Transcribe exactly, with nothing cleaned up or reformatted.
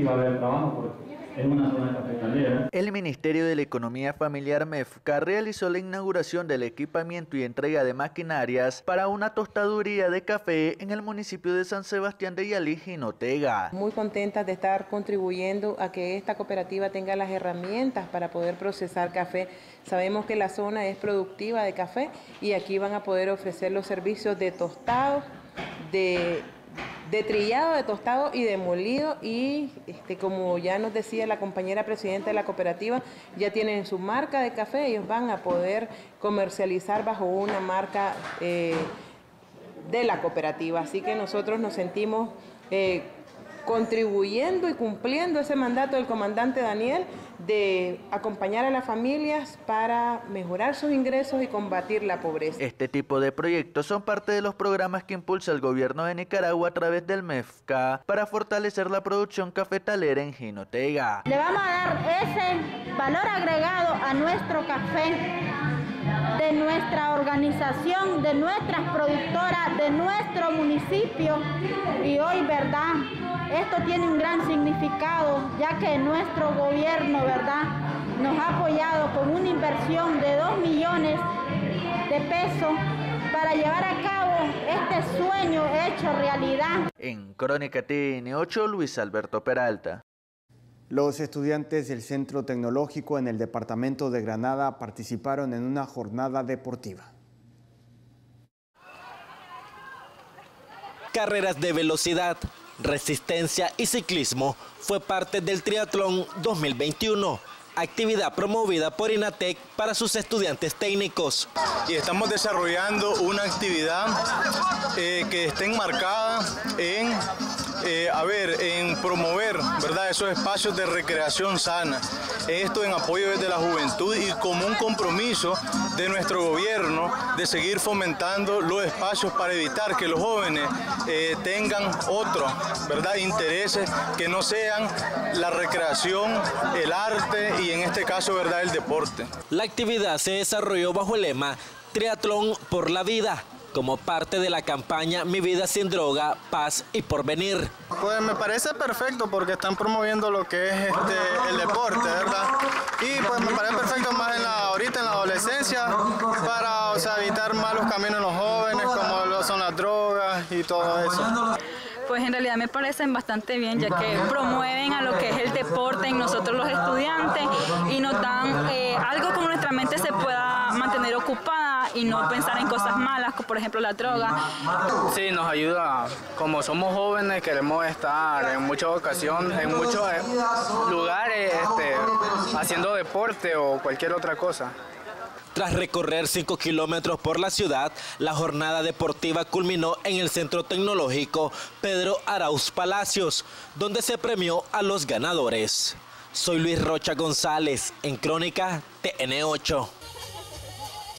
y va a haber trabajo porque es una zona cafetalera. El Ministerio de la Economía Familiar MEFCA realizó la inauguración del equipamiento y entrega de maquinarias para una tostaduría de café en el municipio de San Sebastián de Yalí, Jinotega. Muy contentas de estar contribuyendo a que esta cooperativa tenga las herramientas para poder procesar café. Sabemos que la zona es productiva de café y aquí van a poder ofrecer los servicios de tostado, de de trillado, de tostado y de molido, y este, como ya nos decía la compañera presidenta de la cooperativa, ya tienen su marca de café, ellos van a poder comercializar bajo una marca eh, de la cooperativa, así que nosotros nos sentimos eh, contribuyendo y cumpliendo ese mandato del comandante Daniel de acompañar a las familias para mejorar sus ingresos y combatir la pobreza. Este tipo de proyectos son parte de los programas que impulsa el gobierno de Nicaragua a través del MEFCA para fortalecer la producción cafetalera en Jinotega. Le vamos a dar ese valor agregado a nuestro café, de nuestra organización, de nuestras productoras, de nuestro municipio, y hoy, ¿verdad?, esto tiene un gran significado, ya que nuestro gobierno, ¿verdad?, nos ha apoyado con una inversión de dos millones de pesos para llevar a cabo este sueño hecho realidad. En Crónica T N ocho, Luis Alberto Peralta. Los estudiantes del Centro Tecnológico en el departamento de Granada participaron en una jornada deportiva. Carreras de velocidad, resistencia y ciclismo fue parte del Triatlón dos mil veintiuno, actividad promovida por INATEC para sus estudiantes técnicos. Y estamos desarrollando una actividad eh, que esté enmarcada en, eh, a ver, en promover, ¿verdad?, esos espacios de recreación sana. Esto en apoyo desde la juventud y como un compromiso de nuestro gobierno de seguir fomentando los espacios para evitar que los jóvenes eh, tengan otros, ¿verdad?, intereses que no sean la recreación, el arte y en este caso, ¿verdad?, el deporte. La actividad se desarrolló bajo el lema Triatlón por la Vida, como parte de la campaña Mi Vida Sin Droga, Paz y Porvenir. Pues me parece perfecto porque están promoviendo lo que es este, el deporte, ¿verdad? Y pues me parece perfecto más en la, ahorita en la adolescencia para, o sea, evitar malos caminos en los jóvenes, como lo son las drogas y todo eso. Pues en realidad me parecen bastante bien, ya que promueven a lo que es el deporte en nosotros los estudiantes y nos dan eh, algo como nuestra mente se pueda mantener ocupada y no pensar en cosas malas, como por ejemplo la droga. Sí, nos ayuda, como somos jóvenes queremos estar en muchas ocasiones, en muchos lugares este, haciendo deporte o cualquier otra cosa. Tras recorrer cinco kilómetros por la ciudad, la jornada deportiva culminó en el Centro Tecnológico Pedro Arauz Palacios, donde se premió a los ganadores. Soy Luis Rocha González, en Crónica T N ocho.